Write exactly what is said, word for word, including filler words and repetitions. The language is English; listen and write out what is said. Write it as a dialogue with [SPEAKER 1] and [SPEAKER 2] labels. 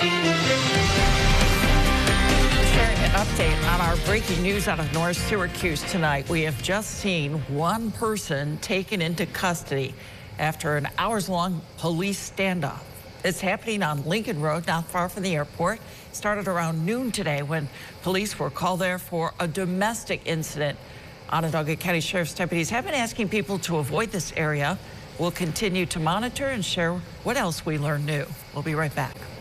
[SPEAKER 1] Sharing an update on our breaking news out of North Syracuse tonight. We have just seen one person taken into custody after an hours-long police standoff. It's happening on Lincoln Road, not far from the airport. It started around noon today when police were called there for a domestic incident. Onondaga County Sheriff's deputies have been asking people to avoid this area. We'll continue to monitor and share what else we learn new. We'll be right back.